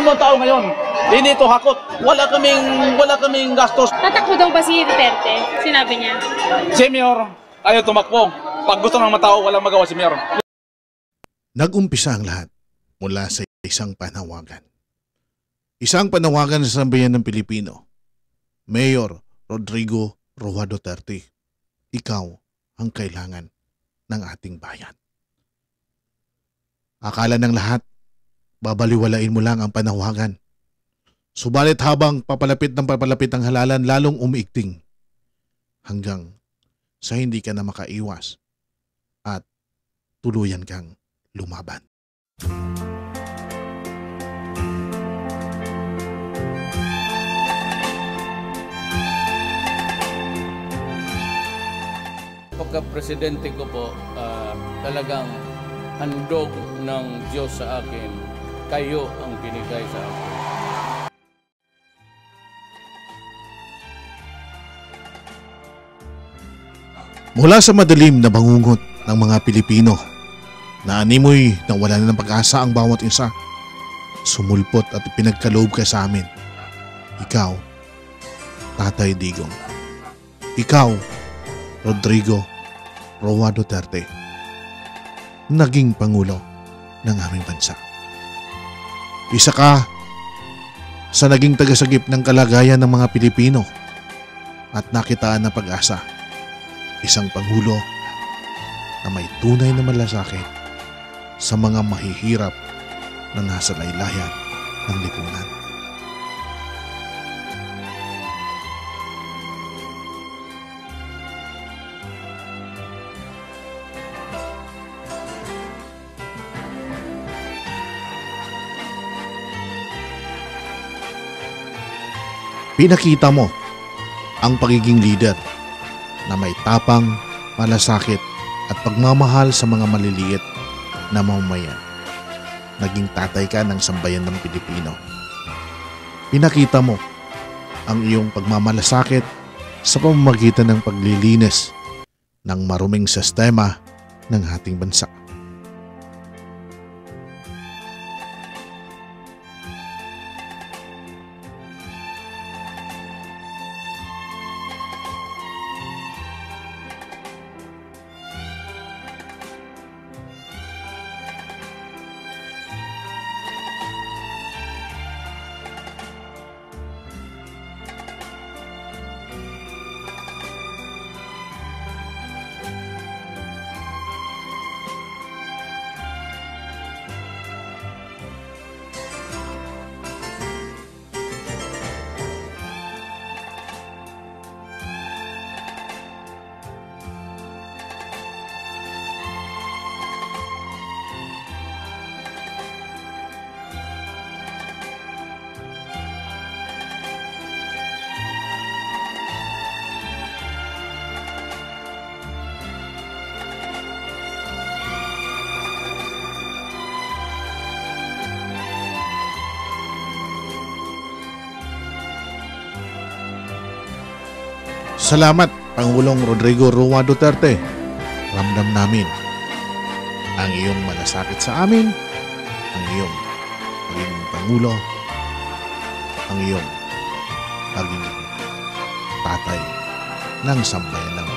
Tingnan mo ang tao ngayon. Hindi ito hakot. Wala kaming gastos. Tatakbo daw ba si Duterte? Sinabi niya. Si Mayor, ayaw tumakbo. Pag gusto ng mga tao, walang magawa si Mayor. Nag-umpisa ang lahat mula sa isang panawagan. Isang panawagan sa sambayan ng Pilipino. Mayor Rodrigo Roa Duterte, ikaw ang kailangan ng ating bayan. Akala ng lahat, babaliwalain mo lang ang panawagan. Subalit habang papalapit ang halalan, lalong umiigting hanggang sa hindi ka na makaiwas at tuluyan kang lumaban. Pagka-presidente ko po, talagang handog ng Diyos sa akin, kayo ang binigay sa akin. Mula sa madilim na bangungot ng mga Pilipino, na animoy nang wala na ng pag-asa ang bawat isa, sumulpot at pinagkaloob ka sa amin. Ikaw, Tatay Digong. Ikaw, Rodrigo Roa Duterte, naging Pangulo ng aming bansa. Isa ka sa naging tagasagip ng kalagayan ng mga Pilipino at nakitaan ng pag-asa. Isang Pangulo na may tunay na malasakit sa mga mahihirap na nasa laylayan ng lipunan. Pinakita mo ang pagiging leader na may tapang, malasakit at pagmamahal sa mga maliliit na mamamayan. Naging tatay ka ng sambayan ng Pilipino. Pinakita mo ang iyong pagmamalasakit sa pamamagitan ng paglilinis ng maruming sistema ng ating bansa. Salamat, Pangulong Rodrigo Roa Duterte. Ramdam namin ang iyong malasakit sa amin, ang iyong pagiging Pangulo, ang iyong pagiging tatay ng sambayan ng